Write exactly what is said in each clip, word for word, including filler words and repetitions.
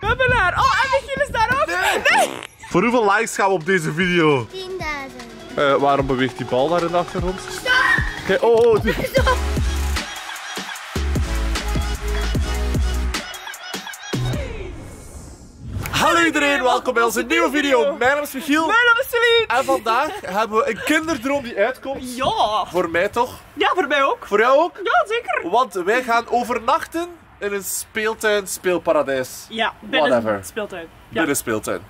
hebben haar. Oh, en Michiel is daar ook. Nee. nee. Voor hoeveel likes gaan we op deze video? tienduizend. Uh, waarom beweegt die bal daar in de achtergrond? Kijk, oh, oh. Die... Hallo iedereen, welkom bij onze nieuwe video. Mijn naam is Michiel. Mijn naam is Celine. En vandaag hebben we een kinderdroom die uitkomt. Ja. Voor mij toch? Ja, voor mij ook. Voor jou ook? Ja, zeker. Want wij gaan overnachten in een speeltuin, speelparadijs. Ja, binnen Whatever. speeltuin. Ja. Binnen speeltuin.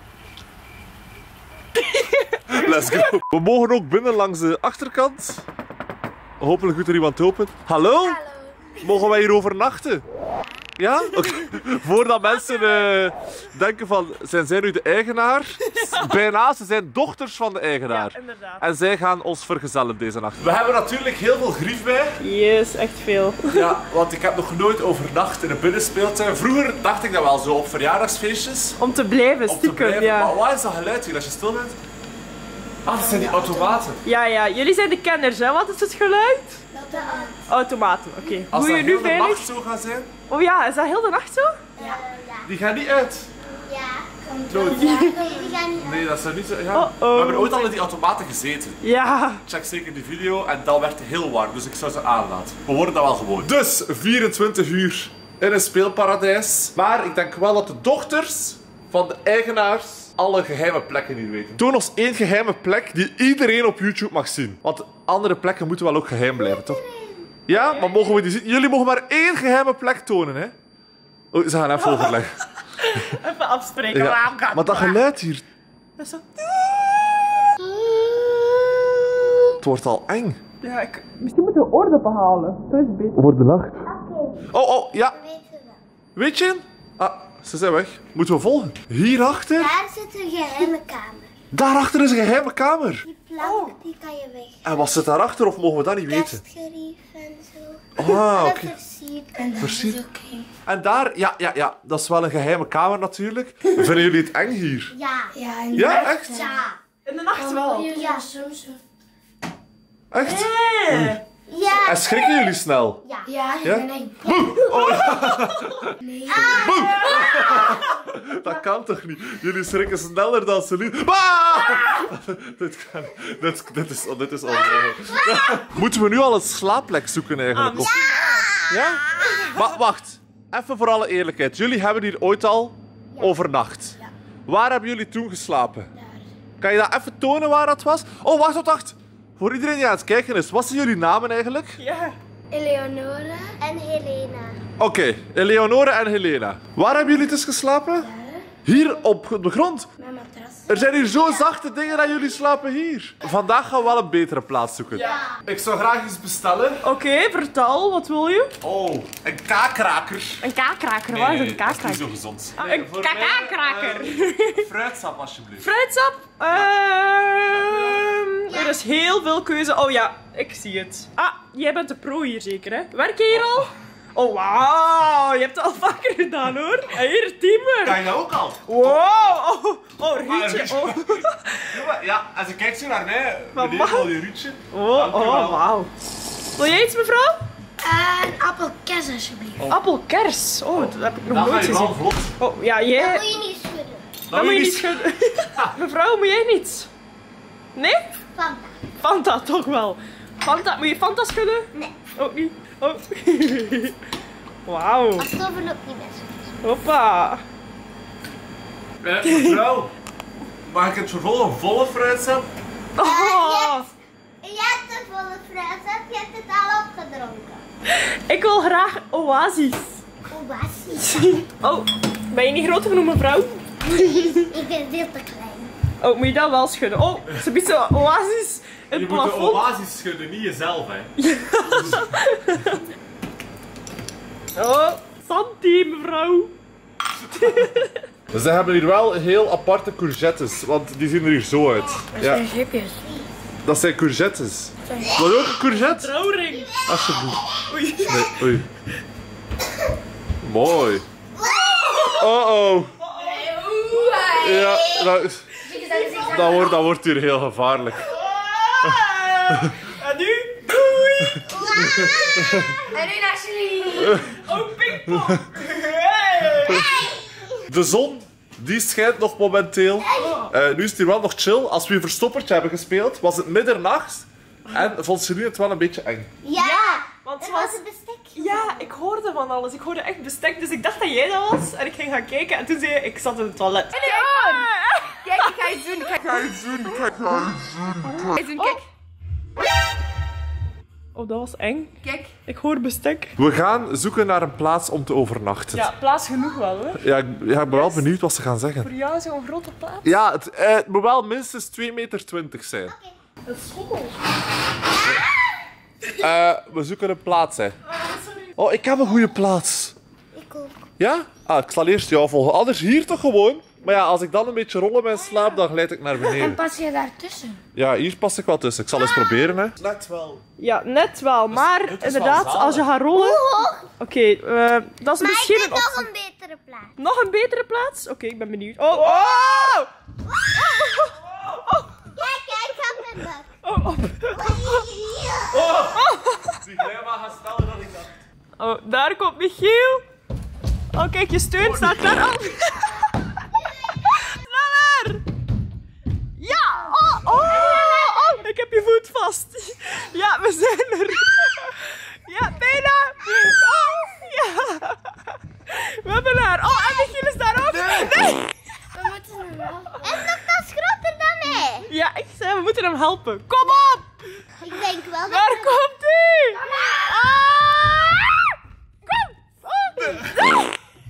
Let's go. We mogen ook binnen langs de achterkant. Hopelijk doet er iemand open. Hallo? Hallo. Mogen wij hier overnachten? Ja? Okay. Voordat mensen uh, denken van, zijn zij nu de eigenaar? Bijna, ze zijn dochters van de eigenaar. Ja, inderdaad. En zij gaan ons vergezellen deze nacht. We hebben natuurlijk heel veel grief bij. Yes, echt veel. Ja, want ik heb nog nooit overnacht in een binnenspeeltuin. Vroeger dacht ik dat wel zo op verjaardagsfeestjes. Om te blijven, Om te stiekem, blijven. ja. Maar wat is dat geluid hier als je stil bent? Ah, dat zijn die automaten. Ja, ja, jullie zijn de kenners, hè? Wat is het geluid? Automaten, oké. Okay. Als Hoe dat je nu heel de veilig? nacht zo gaat zijn, Oh ja, is dat heel de nacht zo? Ja. ja. die gaan niet uit. Ja, komt Nooit. wel. Ja, die gaan niet Nee, dat is niet zo. Ja. Oh, oh. We hebben ooit al in die automaten gezeten. Ja. Check zeker die video en dat werd heel warm, dus ik zou ze aanlaten. We worden dat wel gewoon. Dus vierentwintig uur in een speelparadijs. Maar ik denk wel dat de dochters van de eigenaars alle geheime plekken hier weten. Toon ons één geheime plek die iedereen op YouTube mag zien. Want andere plekken moeten wel ook geheim blijven, toch? Ja, maar mogen we die zien? Jullie mogen maar één geheime plek tonen, hè? Oh, ze gaan even overleggen. Even afspreken. Ja. Maar dat geluid hier, Dat is zo... het wordt al eng. Ja, ik... Misschien moeten we oordoppen halen. Zo is het beter. Wordt de nacht. Oké, Oh, oh, ja. we weten wel. Weet je? Ah, ze zijn weg. Moeten we volgen? Hierachter? Daar zit een geheime kamer. Daarachter is een geheime kamer. Die plank, die kan je weg. En wat zit daarachter of mogen we dat niet weten? Kerstgerief en zo. Ah, oké. En versierd. En dat Versierd. is oké. En daar, ja, ja, ja, dat is wel een geheime kamer natuurlijk. Vinden jullie het eng hier? Ja. Ja, en Ja, echt? Ja. In de nacht wel. Ja, soms wel. Echt? Nee. Ja. En schrikken jullie snel? Ja. Ja, Ja? nee. Nee. Dat kan toch niet? Jullie schrikken sneller dan Celine. Ah! dit, kan, dit, dit is, dit is onmogelijk. Moeten we nu al een slaapplek zoeken eigenlijk? Ah, Of... Ja? Maar wacht, even voor alle eerlijkheid. Jullie hebben hier ooit al overnacht. Ja. Waar hebben jullie toen geslapen? Kan je dat even tonen waar dat was? Oh, wacht, wacht, wacht. Voor iedereen die aan het kijken is, wat zijn jullie namen eigenlijk? Ja. Eleonore en Helena. Oké, okay, Eleonore en Helena. Waar hebben jullie dus geslapen? Hier op de grond. Mijn matras. Er zijn hier zo zachte dingen dat jullie slapen hier. Vandaag gaan we wel een betere plaats zoeken. Ja. Ik zou graag iets bestellen. Oké, okay, vertel. Wat wil je? Oh, een kaakkraker. Een kaakkraker. Wat is een dat is niet kaakkraker? zo gezond. Ah, een voor mij, kakakraker. eh, fruitsap alsjeblieft. Fruitsap? Ehm Er is heel veel keuze. Oh ja, ik zie het. Ah, jij bent de pro hier zeker, hè? Werk je hier al? Oh, wauw. Je hebt het al vaker gedaan, hoor. En hier, teamwork. Kan je dat ook al? Wow. Oh, oh Ruudje. Ruudje. Oh, Ja, en ze kijkt zo naar mij. Maar Meneer, mag- wil je Ruudje? oh, oh wauw. Wil jij iets, mevrouw? Een appelkers alsjeblieft. Appelkers. Oh, dat heb ik nog Dat ga nooit je wel gezien. vlot. Oh, ja, Dat jij... moet je niet schudden. Dan moet je niet schudden. Mevrouw, moet jij niet? Nee? Fanta. Fanta, toch wel. Fanta, moet je Fanta schudden? Nee. Ook niet. Oh. Wauw. Als het over loopt niet best. Hoppa. Eh, mevrouw, mag ik het vervolg een volle fruitsap? Oh. Je hebt een volle fruitsap, je hebt het al opgedronken. Ik wil graag oasis. Oasis. Oh, ben je niet groot genoeg, mevrouw? Ik ben veel te klein. Oh, moet je dat wel schudden? Oh, ze biedt zo'n oasis in Je het moet de plafond. oasis schudden, niet jezelf, hè. Oh, Santi, mevrouw. Ze hebben hier wel heel aparte courgettes, want die zien er hier zo uit. Ja, Gripjes. dat zijn courgettes. Wil je ook een courgette? Trouwring. Alsjeblieft. Oei. Nee, oei. Mooi. Oh oh. Ja, dat, is- dat, wordt, dat wordt hier heel gevaarlijk. En nu? Doei. En nu naar Celine. Oh, pingpong. Hey. De zon, die schijnt nog momenteel. Uh, nu is het hier wel nog chill. Als we een verstoppertje hebben gespeeld, was het middernacht. En vond ze nu het wel een beetje eng. Ja, Ja, want het het was was... een bestek. Ja, ik hoorde van alles. Ik hoorde echt bestek, dus ik dacht dat jij dat was. En ik ging gaan kijken en toen zei je, ik zat in het toilet. Kijk, ik ga iets doen. Ik ga iets doen. Ik ga iets doen. Kijk, doen. Kijk. Oh, dat was eng. Kijk. Ik hoor bestek. We gaan zoeken naar een plaats om te overnachten. Ja, plaats genoeg wel hoor. Ja, ik, ja, ik ben wel benieuwd wat ze gaan zeggen. Voor jou zo'n grote plaats. Ja, het, eh, het moet wel minstens twee meter twintig zijn. Dat is schommel. Uh, we zoeken een plaats, hè. Oh, ik heb een goede plaats. Ik ook. Ja? Ah, ik zal eerst jou volgen. Anders hier toch gewoon? Maar ja, als ik dan een beetje rollen ben slaap, dan glijd ik naar En beneden. pas je daar tussen? Ja, hier pas ik wel tussen. Ik zal eens proberen, hè. Net wel. Ja, net wel. Maar het is wel inderdaad, zalig. als je gaat rollen... Oké, eh, dat is Maar ik misschien weet een nog optie. een betere plaats. Nog een betere plaats? Oké, ik ben benieuwd. Oh, oh! Kijk, kijk, ik heb mijn bak. Oh, oh. Die glijbaan gaat sneller dan ik dacht. Oh, daar komt Michiel. Oh, kijk, je steun staat klaar. Oh. Sneller! Ja! Oh, oh, oh, ik heb je voet vast. Ja, we zijn er. Ja, bijna. Oh, ja. We hebben haar. Oh, en Michiel is daar ook. Nee. We moeten hem wel. En nog dat is groter dan mij. Ja, ik zei, we moeten hem helpen. Kom op! Ik denk wel dat... Waar komt hij? Ah! Kom! Oh.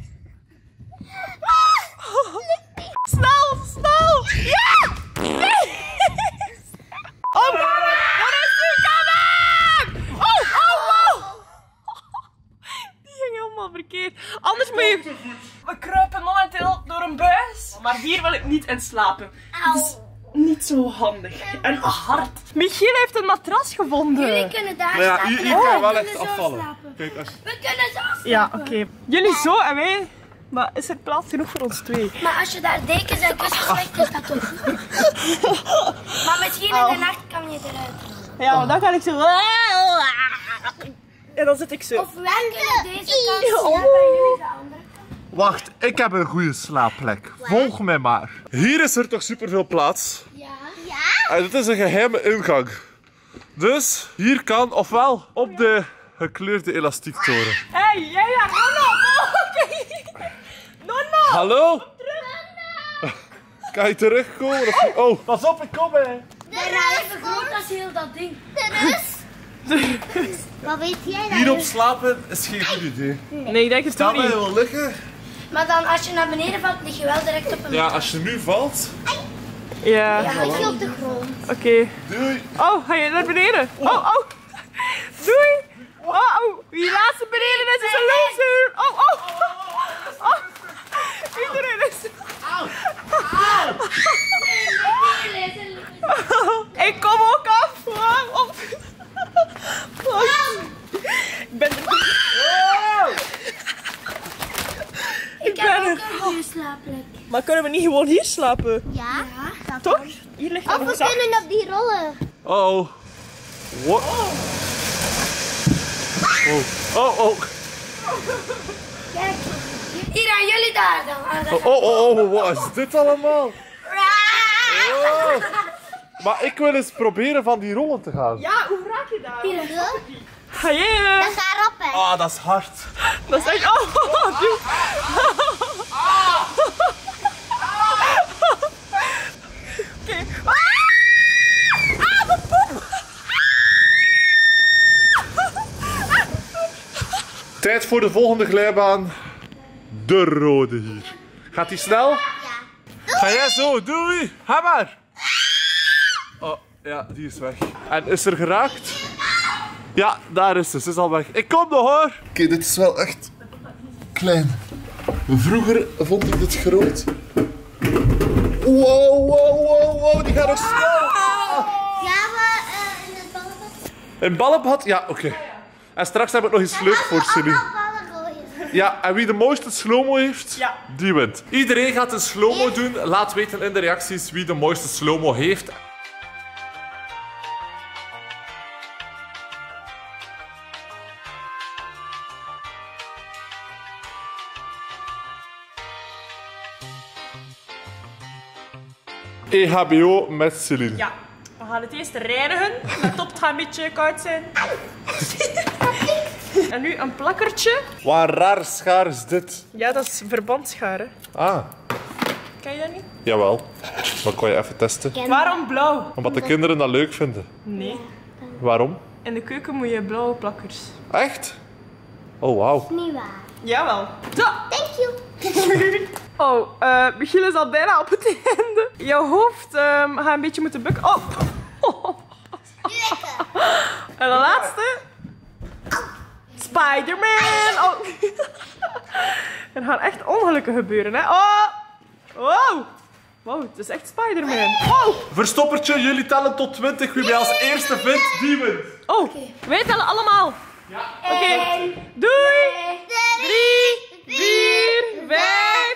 Snel, snel! Ja! Nee! Oh, wat is die kamer? Oh, oh, oh! Die ging helemaal verkeerd. Anders moet je... We kruipen momenteel door een buis. Maar hier wil ik niet in slapen. Het is niet zo handig. En hard. Michiel heeft een matras gevonden. Jullie kunnen daar Maar ja, slapen. hier, hier en kan je wij wel kunnen echt zo afvallen. slapen. Kijk, als... We kunnen zo slapen. Ja, oké. Jullie zo en wij. Maar is er plaats genoeg voor ons twee? Maar als je daar dekens en kussens legt, is dat toch. Maar misschien in de nacht kan je eruit. Ja, maar dan kan ik zo... En dan zit ik zo. Of wij kunnen deze kant Oh. slapen en jullie de andere. Wacht, ik heb een goede slaapplek. Volg mij maar. Hier is er toch superveel plaats. Ja. Ja? En dit is een geheime ingang. Dus hier kan ofwel op de gekleurde elastiektoren. Hé, hey, jij daar, Nonna! Oké. Nonna! Hallo? Kan je terugkomen? Of... Oh, pas op, ik kom hè. De Bijna rust. even groot als heel dat ding. De rust. Wat weet jij dan? Hierop slapen is geen goed idee. Nee, ik denk het Stel toch dat je niet. wil liggen. Maar dan als je naar beneden valt, lig je wel direct op een Ja, als je nu valt. Ja, Ja, lig je op de grond. Doei. oké. Oh, ga je naar beneden? Oh, oh. Doei. Oh, oh. Wie laatste beneden is, is een loser. Oh, oh. Oh. Iedereen is... Ik kom ook af. Wow, op. Ik ben er. Ik ben heb ook er. een goede slaapplek. Maar kunnen we niet gewoon hier slapen? Ja? Dat Toch? kan. Hier ligt Of een we zak. kunnen op die rollen. Oh. What? Oh, oh, oh. Kijk, hier aan jullie daar dan. Aan de- Oh, oh, oh, wat is dit allemaal? Oh. Maar ik wil eens proberen van die rollen te gaan. Ja, hoe raak je daar? Hier. Ga je? Dat gaat rap, hè. Ah, dat is hard. Dat is echt... Oh, oh, doe. Oké. Ah, mijn poep. Tijd voor de volgende glijbaan. De rode hier. Gaat die snel? Ja. Ga jij zo, doei. Ga maar. Oh, ja, die is weg. En is er geraakt? Ja, daar is ze. Ze is al weg. Ik kom nog hoor. Oké, dit is wel echt klein. Vroeger vond ik dit groot. Wow, wow, wow, wow. Die gaat ook snel. Ja, we uh, in het ballenbad. Een ballenbad? Ja, oké. En straks heb ik nog iets leuks voor Celine. Allemaal ballen gooien. Ja, en wie de mooiste slow-mo heeft, Ja. die wint. Iedereen gaat een slow-mo doen. Laat weten in de reacties wie de mooiste slow-mo heeft. E H B O met Celine. Ja. We gaan het eerst reinigen. Let op, het gaat een beetje koud zijn. En nu een plakkertje. Wat een raar schaar is dit? Ja, dat is verbandschaar, hè. Ah, Ken je dat niet? jawel. Dat kan je even testen. Waarom blauw? Omdat de kinderen dat leuk vinden. Nee. Waarom? In de keuken moet je blauwe plakkers. Echt? Oh, wauw. Niet waar. Jawel. Zo. Thank you. Oh, uh, Michiel is al bijna op het einde. Jouw hoofd um, gaat een beetje moeten bukken. Oh. En de laatste. Spider-Man. Oh. Er gaan echt ongelukken gebeuren, hè. Oh. Wow. Wow, het is echt Spider-Man. Wow. Verstoppertje, jullie tellen tot twintig. Wie mij als eerste vindt, die wint. Oh, wij tellen allemaal. Ja. Oké. Okay. Doei. Drie, vier, vijf.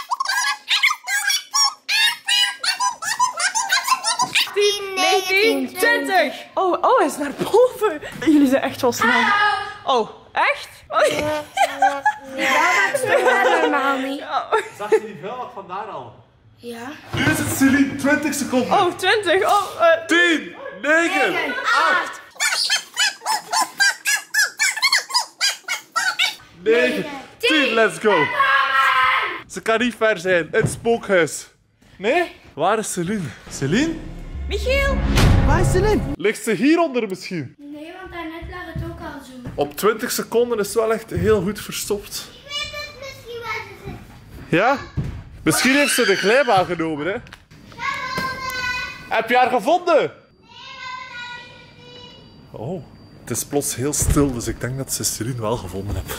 tien, negentien, twintig. Oh, oh, hij is naar boven. Jullie zijn echt wel snel. Oh, echt? Oh. Ja, dat is normaal niet. Zag je niet veel wat vandaar al? Ja. Nu is het Celine, twintig seconden. Oh, twintig. Oh, uh. tien, negen, acht, negen, tien, let's go. Ze kan niet ver zijn, in het spookhuis. Nee? Waar is Celine? Celine? Michiel. Waar is Celine? Ligt ze hieronder misschien? Nee, want daarnet lag het ook al zo. Op twintig seconden is het wel echt heel goed verstopt. Ik weet het misschien waar ze zit. Ja? Misschien heeft ze de glijbaan genomen, hè? Heb je haar gevonden? Oh, het is plots heel stil, dus ik denk dat ze Celine wel gevonden heeft.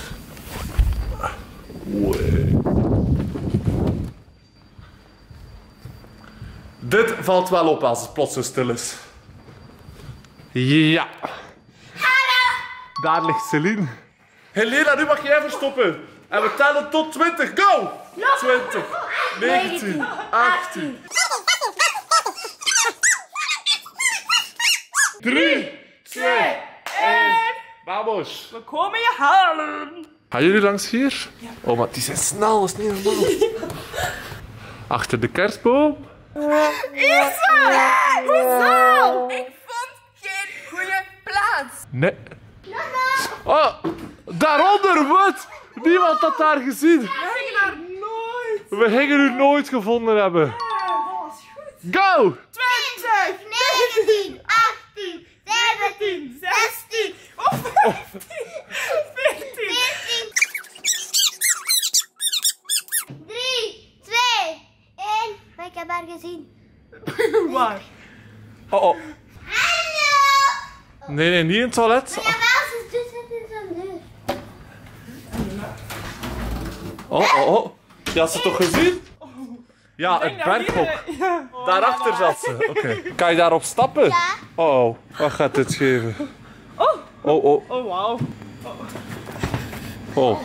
Oei. Dit valt wel op als het plots zo stil is. Ja. Hallo. Daar ligt Celine. Helena, nu mag jij verstoppen. En we tellen tot twintig. Go! twintig, negentien, achttien. drie, twee, één. Vamos. We komen je halen. Gaan jullie langs hier? Ja. Oh, maar die zijn snel, dat is niet normaal. Achter de kerstboom. Isa! Hoezo? Ik vond geen goede plaats. Nee. Oh, daaronder, wat? Niemand had daar gezien. We gingen daar nooit. We gingen u nooit gevonden hebben. Ja, dat was goed. Go! twintig, negentien, achttien, zeventien, zestien, of vijftien, veertien. veertien. drie, twee, één. Maar ik heb haar gezien. Waar? Oh, oh. Hallo! Nee, nee, niet in het toilet. Jawel, ze doet het in zo'n deur. Oh, oh, oh. Je had ze toch gezien? Ja, het berghok. Ja. Daarachter zat ze. Oké. Okay. Kan je daarop stappen? Ja. Oh, oh, wat gaat dit geven? Oh, Oh, oh, oh wauw. oh.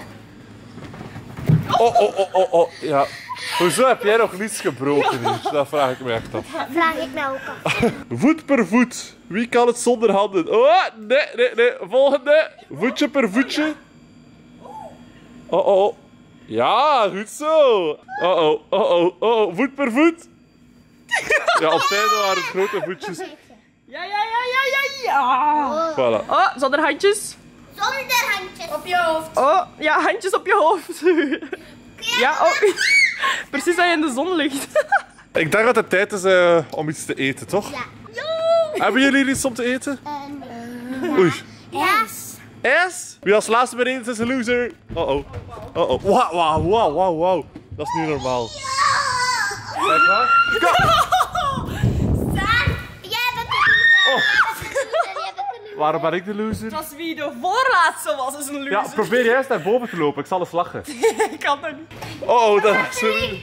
Oh, oh, oh, oh, oh. Ja. Hoezo heb jij nog niets gebroken hier? Dat vraag ik me echt af. Vraag ik mij ook af. Voet per voet. Wie kan het zonder handen? Oh, nee, nee, nee. Volgende. Voetje per voetje. Oh, oh, oh. Ja, goed zo. Oh, oh, oh, oh, oh. Voet per voet. Ja, op het einde waren het grote voetjes. Ja, ja, ja, ja, ja, ja. Voilà. Oh, zonder handjes. Zonder handjes. Op je hoofd. Oh, ja, handjes op je hoofd. Ja, oh. Precies dat je in de zon ligt. Ik denk dat het tijd is uh, om iets te eten, toch? Ja. Hebben jullie hier iets om te eten? Uh, Oei. yes. S? Wie als laatste beneden is een loser. Oh oh. Oh oh. Wauw, wauw, wauw, wauw, wauw. Dat is niet normaal. Kijk maar. Go! Staan. Jij bent de loser. Oh. Jij bent de loser. Waarom ben ik de loser? Dat is wie de voorlaatste was, is een loser. Ja, probeer jij eens naar boven te lopen. Ik zal eens lachen. Ik kan dat niet. Oh, oh, dat is een...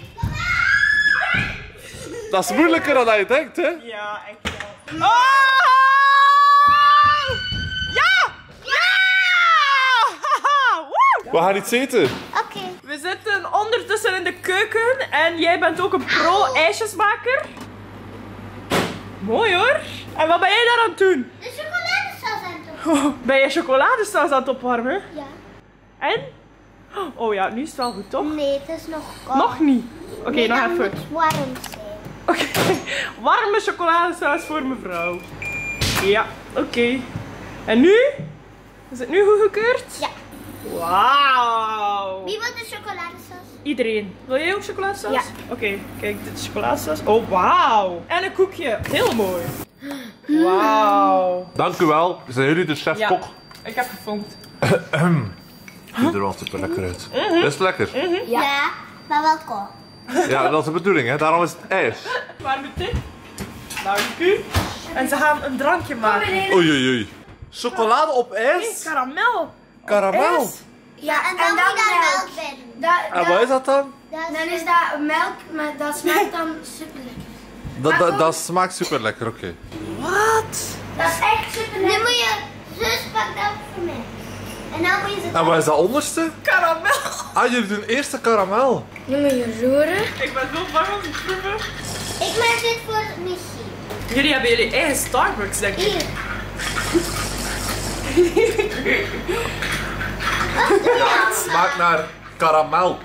Dat is moeilijker dan je denkt, hè? Ja, echt wel. Oh! Ja! Ja! Haha, woe! We gaan iets eten. Oké. We zitten ondertussen in de keuken en jij bent ook een pro-ijsjesmaker. Mooi hoor. En wat ben jij daar aan het doen? De chocoladesaus aan het doen. Oh, ben je chocoladesaus aan het opwarmen? Ja. En? Oh ja, nu is het wel goed toch? Nee, het is nog koud. Nog niet. Oké, Nee, nog dat even. moet warm zijn. Oké, warme chocoladesaus voor mevrouw. Ja, oké. En nu? Is het nu goedgekeurd? Ja. Wauw. Wie wil de chocoladesaus? Iedereen. Wil jij ook chocoladesaus? Ja. Oké, kijk, dit is chocoladesaus. Oh, wauw. En een koekje. Heel mooi. Wauw. Dank u wel. Zijn jullie de Ja, chef-kok? ik heb gefonkt. Ziet er wel super lekker uit. Is het lekker? Ja, maar wel koud. Ja, dat is de bedoeling, hè? Daarom is het ijs. Waar moet dit? Dank u. En ze gaan een drankje maken. Oei, oei, oei. Chocolade op Nee, ijs? karamel. Karamel. ijs. Ja, En en dan dan moet daar melk. melk bij doen. Da- En da- wat is dat dan? Dat Dan is dat melk, maar dat smaakt dan super lekker. Dat, dat, dat smaakt super lekker, oké. Wat? Dat is echt super Nu lekker. moet je zus pak dat voor mij. En dan moet je ze... En wat is dat onderste? Karamel. Ah, jullie doen eerst de karamel. Nu moet je roeren. Ik ben zo bang om te proeven. Ik maak dit voor Michi. Jullie hebben jullie eigen Starbucks, denk ik. Hier. Ja, het smaakt naar karamelk.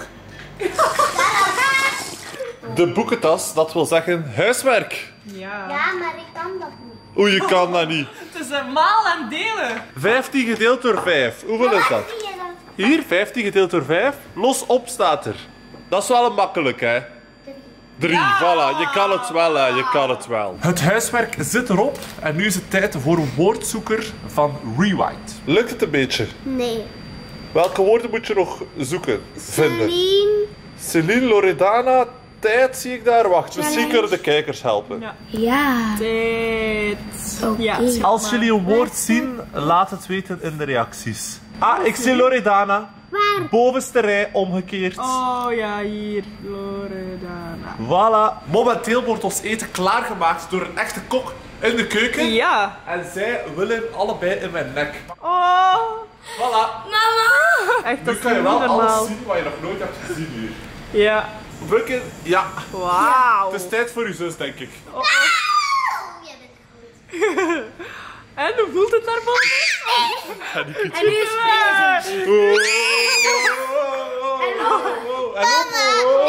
De boekentas, dat wil zeggen huiswerk. Ja. Ja, maar ik kan dat niet. Oeh, je kan dat niet. Het is een maal en delen. vijftien gedeeld door vijf. Hoeveel is dat? Zie je dat? Hier, vijftien gedeeld door vijf. Los op staat er. Dat is wel een makkelijk, hè? Drie, voilà. Je kan het wel, hè. Je kan het wel. Het huiswerk zit erop. En nu is het tijd voor een woordzoeker van Rewind. Lukt het een beetje? Nee. Welke woorden moet je nog zoeken, vinden? Celine. Celine, Loredana, tijd zie ik daar. Wacht, misschien kunnen de kijkers helpen. Ja. Ja. Tijd. Ja, schat Als maar. jullie een woord zien, laat het weten in de reacties. Ah, ik zie Loredana. Waar? Bovenste rij, omgekeerd. Oh ja, hier. Loredana. Voilà. Momenteel wordt ons eten klaargemaakt door een echte kok in de keuken. Ja. En zij willen allebei in mijn nek. Oh. Voilà. Echt, dat Nu is kan je niet wel normaal. alles zien wat je nog nooit hebt gezien hier. Ja. Bukken, ja. Wauw. Het is tijd voor uw zus, denk ik. Oh, oh. Oh, jij bent goed. En hoe voelt het daarboven? En nu is het bezig. Oh, oh, oh, oh, oh,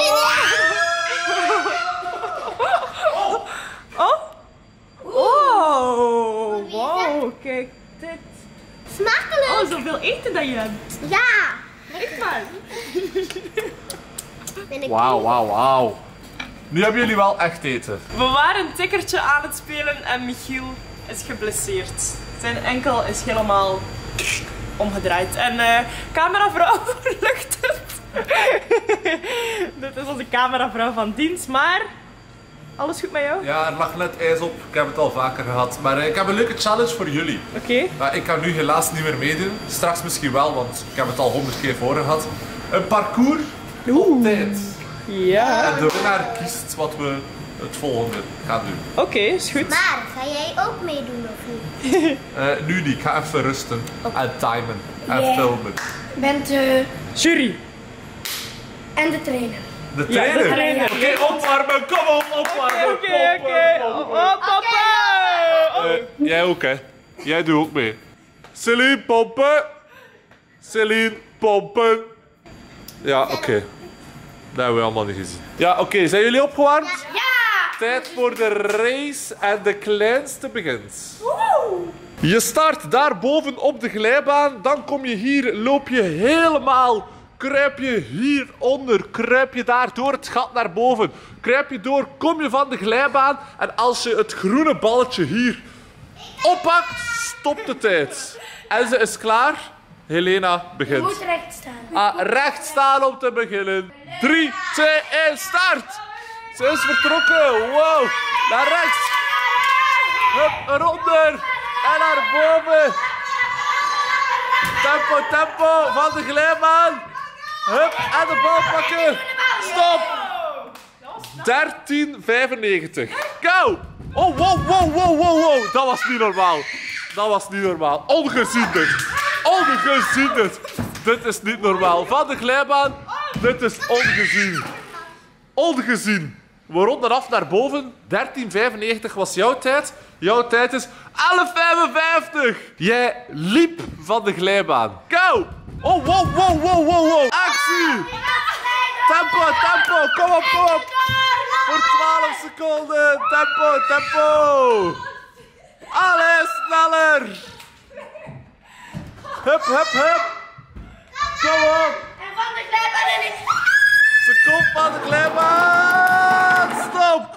oh. Oh. Oh. Wow, kijk dit. Smakelijk. Oh, zoveel eten dat je hebt. Ja. Echt maar. Ben ik Wauw, wauw, wauw. Nu hebben jullie wel echt eten. We waren een tikkertje aan het spelen en Michiel is geblesseerd. Zijn enkel is helemaal omgedraaid. En uh, cameravrouw lukt het. Dit is onze cameravrouw van dienst, maar alles goed met jou? Ja, er lag net ijs op. Ik heb het al vaker gehad. Maar eh, ik heb een leuke challenge voor jullie. Oké. Maar ik kan nu helaas niet meer meedoen. Straks misschien wel, want ik heb het al honderd keer voor gehad. Een parcours op tijd. Ja. En de winnaar kiest wat we het volgende gaan doen. Oké, is goed. Maar, ga jij ook meedoen of niet? Uh, nu niet. Ik ga even rusten. En timen. En Yeah. filmen. Bent de... Jury. En de trainer. De Ja, de trainer. trainer. Oké, opwarmen. Kom op, opwarmen. Oké, oké. Oh, papa. Eh, jij ook, hè? Jij doet ook mee. Celine, pompen. Celine, pompen. Ja, oké. Dat hebben we allemaal niet gezien. Ja, oké. Zijn jullie opgewarmd? Ja! Tijd voor de race en de kleinste begint. Je start daarboven op de glijbaan. Dan kom je hier, loop je helemaal. Kruip je hieronder, kruip je daar door het gat naar boven. Kruip je door, kom je van de glijbaan. En als je het groene balletje hier oppakt, stopt de tijd. En ze is klaar. Helena Je begint. moet recht staan. Ah, recht staan om te beginnen. drie, twee, één, start! Ze is vertrokken. Wow. Naar rechts. Hup, eronder. En naar boven. Tempo, tempo. Van de glijbaan. Hup, en de bal pakken. Stop. dertien vijfennegentig. Go. Oh, wow, wow, wow, wow, wow. Dat was niet normaal. Dat was niet normaal. Ongezien dit. Ongezien dit. Dit is niet normaal. Van de glijbaan. Dit is ongezien. Ongezien. We ronden af naar boven. dertien vijfennegentig was jouw tijd. Jouw tijd is elf vijfenvijftig. Jij liep van de glijbaan. Go. Oh, wow, wow, wow, wow, wow. Actie. tempo, tempo. Kom op, kom op. Voor twaalf seconden. Tempo, tempo. Allee, sneller. Hup, hup, hup. Kom op. En van de glijbaan en ik... Ze komt van de glijbaan. Stop.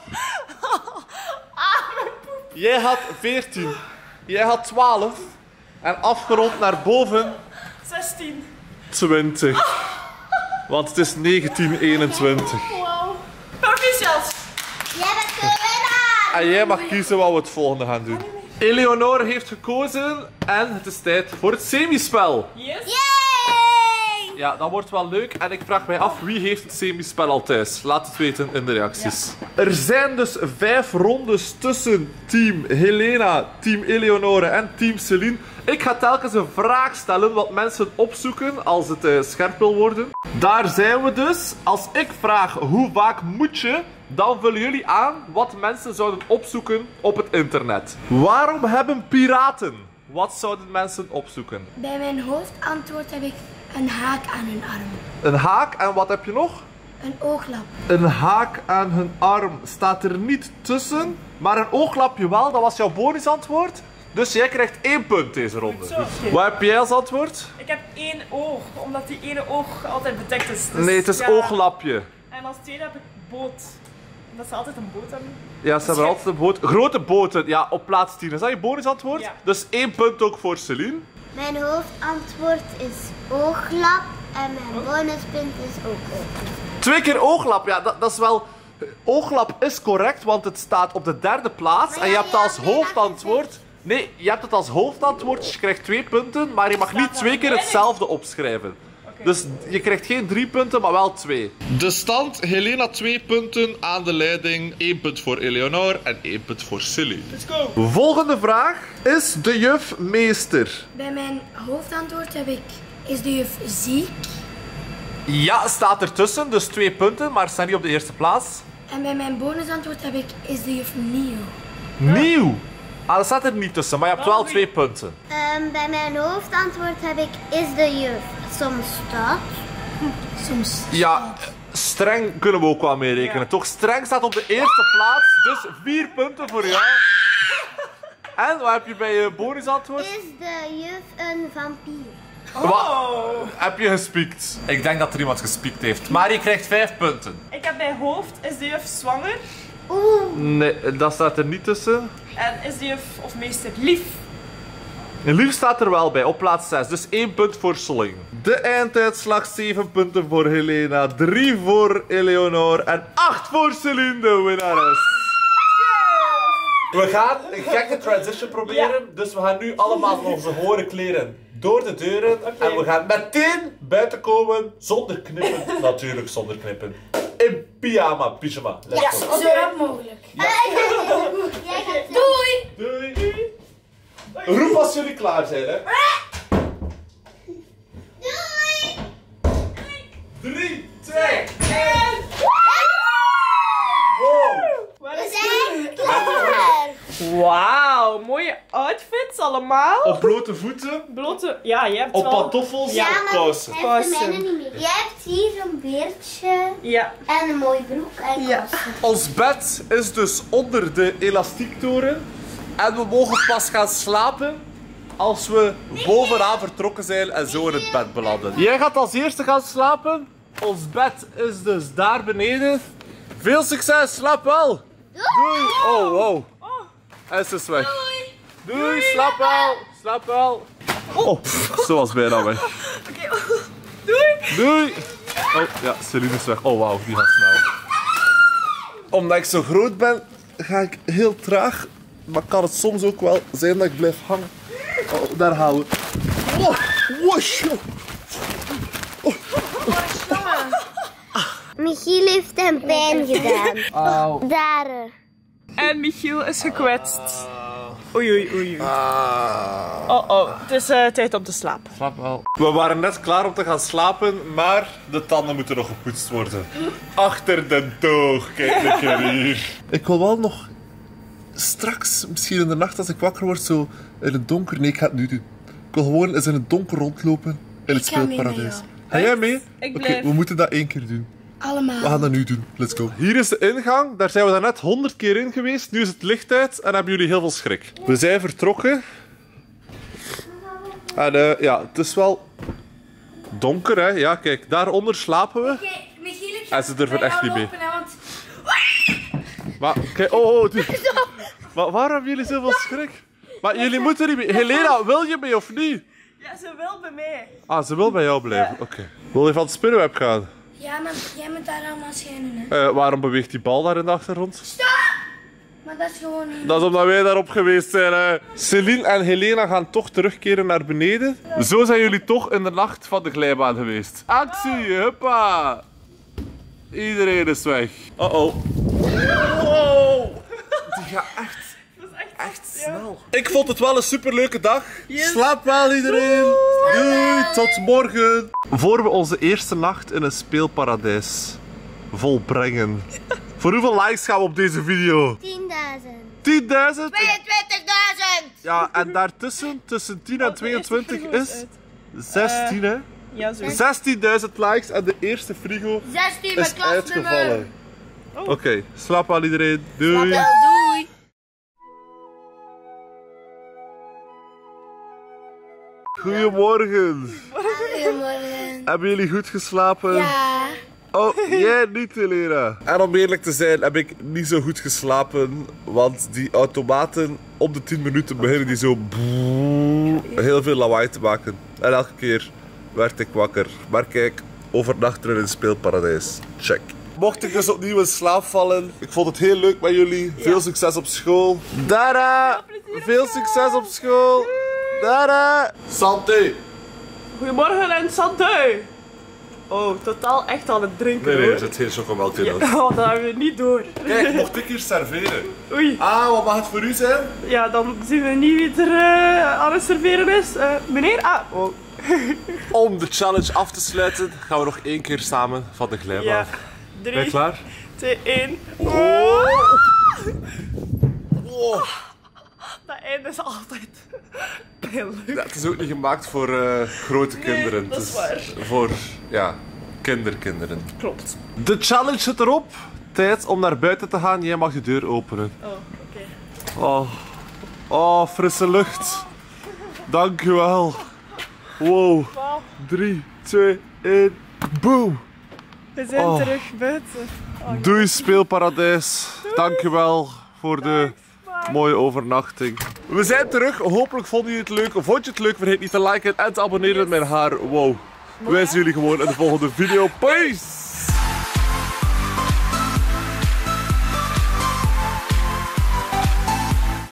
Jij had veertien. Jij had twaalf. En afgerond naar boven zestien. twintig. Want het is negentien eenentwintig. Wauw. Proficiat. Jij bent de winnaar. En jij mag kiezen wat we het volgende gaan doen. Eleonore heeft gekozen en het is tijd voor het semispel. Yes. Yay! Ja, dat wordt wel leuk. En ik vraag mij af, wie heeft het semispel al thuis? Laat het weten in de reacties. Er zijn dus vijf rondes tussen team Helena, team Eleonore en team Celine. Ik ga telkens een vraag stellen wat mensen opzoeken als het uh, scherp wil worden. Daar zijn we dus. Als ik vraag hoe vaak moet je, dan vullen jullie aan wat mensen zouden opzoeken op het internet. Waarom hebben piraten? Wat zouden mensen opzoeken? Bij mijn hoofdantwoord heb ik een haak aan hun arm. Een haak en wat heb je nog? Een ooglap. Een haak aan hun arm staat er niet tussen, maar een ooglapje wel. Dat was jouw bonusantwoord. Dus jij krijgt één punt deze ronde. Zo. Wat heb jij als antwoord? Ik heb één oog, omdat die ene oog altijd bedekt is. Dus Nee, het is ja. ooglapje. En als tweede heb ik boot. Omdat ze altijd een boot hebben. Ja, ze hebben altijd een boot. Grote boten, ja, op plaats tien. Is dat je bonusantwoord? Ja. Dus één punt ook voor Celine. Mijn hoofdantwoord is ooglap en mijn bonuspunt is ook ooglap. Twee keer ooglap, ja, dat, dat is wel... Ooglap is correct, want het staat op de derde plaats. Maar En je ja, hebt je als had bijna hoofdantwoord... Nee, je hebt het als hoofdantwoord, dus je krijgt twee punten. Maar je mag niet twee keer hetzelfde opschrijven. Dus je krijgt geen drie punten, maar wel twee. De stand, Helena twee punten aan de leiding. één punt voor Eleonore en één punt voor Celine. Let's go. Volgende vraag. Is de juf meester? Bij mijn hoofdantwoord heb ik... Is de juf ziek? Ja, staat ertussen, dus twee punten, maar staat niet op de eerste plaats. En bij mijn bonusantwoord heb ik... Is de juf nieuw? Nieuw. Ah, dat staat er niet tussen, maar je hebt wel Wel twee punten. Um, bij mijn hoofdantwoord heb ik is de juf soms stad. Soms... Ja, streng kunnen we ook wel mee rekenen, Ja. toch? Streng staat op de eerste plaats, dus vier punten voor jou. En wat heb je bij je bonusantwoord? Is de juf een vampier? Oh. Heb je gespiekt? Ik denk dat er iemand gespiekt heeft. Maar je krijgt vijf punten. Ik heb bij hoofd, is de juf zwanger? Oeh. Nee, dat staat er niet tussen. En is de juf of meester lief? Lief staat er wel bij, op plaats zes. Dus één punt voor Soling. De einduitslag, zeven punten voor Helena, drie voor Eleonore en acht voor Celine, de winnares. We gaan een gekke transition proberen, dus we gaan nu allemaal onze horen kleren door de deuren. En we gaan meteen buiten komen, zonder knippen, natuurlijk zonder knippen. In pyjama, pyjama. Let's go. Zo rap mogelijk. Jij gaat Doei! Doei. Roep als jullie klaar zijn, hè. doei! drie, twee, één. Wow. Waar We is zijn klaar! Wauw, mooie outfits allemaal. Op blote voeten, Blote, ja, je hebt op wel... pantoffels, Ja, op maar kousen. hij heeft de Kousen. mijne niet meer. Jij hebt hier een beertje Ja. en een mooie broek en Ja. kousen. Ons bed is dus onder de elastiektoren. En we mogen pas gaan slapen als we bovenaan vertrokken zijn en zo in het bed belanden. Jij gaat als eerste gaan slapen. Ons bed is dus daar beneden. Veel succes, slaap wel. Doei. Oh, wow. En ze is weg. Doei. Doei, slaap wel. Slaap wel. Oh, zo was bijna weg. Oké, doei. Doei. Oh, ja, Celine is weg. Oh, wauw, die gaat snel. Omdat ik zo groot ben, ga ik heel traag. Maar kan het soms ook wel zijn dat ik blijf hangen. Oh, daar gaan we. Oh, wosh. Michiel heeft hem pijn gedaan. Auw. Daar. eh. En Michiel is gekwetst. Oei, oei, oei. Ah. Oh, oh. Het is uh, tijd om te slapen. Slaap wel. We waren net klaar om te gaan slapen, maar de tanden moeten nog gepoetst worden. Achter de toog, kijk een keer hier. Ik wil wel nog straks, misschien in de nacht als ik wakker word, zo in het donker. Nee, ik ga het nu doen. Ik wil gewoon eens in het donker rondlopen in het Ik ga mee met speelparadijs. jou. Ga jij mee? Ik Oké, blijf. we moeten dat één keer doen. Allemaal. We gaan dat nu doen. Let's go. Hier is de ingang. Daar zijn we daarnet honderd keer in geweest. Nu is het licht uit en hebben jullie heel veel schrik. We zijn vertrokken. En uh, ja, het is wel donker, hè. Ja, kijk, daaronder slapen we. Oké, Michiel, ik ga En ze durven bij echt jou niet mee. lopen, hè, want... Maar, kijk, oh, oh. Die... Maar waarom hebben jullie zoveel schrik? Maar jullie moeten niet mee. Helena, wil je mee of niet? Ja, ze wil bij mij. Ah, ze wil bij jou blijven. Oké. Okay. Wil je van het spinnenweb gaan? Ja, maar jij moet daar allemaal schijnen, hè. Uh, waarom beweegt die bal daar in de achtergrond? Stop! Maar dat is gewoon niet... Dat is omdat wij daarop geweest zijn. Hè. Celine en Helena gaan toch terugkeren naar beneden. Zo zijn jullie toch in de nacht van de glijbaan geweest. Actie, huppa! Iedereen is weg. Uh oh. Wow! Die gaat echt, Dat is echt, echt ja. snel. Ik vond het wel een superleuke dag. Yes. Slaap wel iedereen. Doei, tot morgen. Voor we onze eerste nacht in een speelparadijs volbrengen. Voor hoeveel likes gaan we op deze video? tienduizend. tienduizend? tweeëntwintigduizend! Ja, en daartussen, tussen tien en tweeëntwintig is zestien, hè? Ja, zo. zestienduizend likes en de eerste frigo zestien is met klasnummer. uitgevallen. Oké, okay, slaap wel iedereen. Doei. Doei! Goedemorgen. Goedemorgen. Hebben jullie goed geslapen? Ja. Oh, jij niet, Helena. En om eerlijk te zijn heb ik niet zo goed geslapen, want die automaten op de tien minuten beginnen die zo heel veel lawaai te maken. En elke keer werd ik wakker. Maar kijk, overnachten in een speelparadijs. Check. Mocht ik dus opnieuw in slaap vallen, ik vond het heel leuk met jullie. Veel succes op school. Dada! Veel succes op school. Dada! Santé! Goedemorgen en santé. Oh, totaal echt aan het drinken, Nee, nee, er hoor. zit geen chocomelk in. Oh, dat hebben we niet door. Kijk, mocht ik hier serveren? Oei. Ah, wat mag het voor u zijn? Ja, dan zien we niet wie er uh, aan het serveren is. Uh, meneer? Ah, oh. Om de challenge af te sluiten, gaan we nog één keer samen van de glijbaan. Ja. Ben je Drie, klaar? twee, één. Oh. Oh. Dat einde is altijd pijnlijk. Ja, het is ook niet gemaakt voor uh, grote Nee, kinderen. dat is Het waar. Voor, ja, kinderkinderen. Klopt. De challenge zit erop. Tijd om naar buiten te gaan. Jij mag de deur openen. Oh, oké. Oh. Oh, frisse lucht. Dankjewel. Wow. Wauw. drie, twee, één. Boom. We zijn Oh. terug buiten. Oh, Doei speelparadijs. Dankjewel voor de Bye. mooie overnachting. We zijn terug. Hopelijk vonden jullie het leuk. Vond je het leuk? Vergeet niet te liken en te abonneren op mijn haar. Wow. Wij zien jullie gewoon in de volgende video. Peace!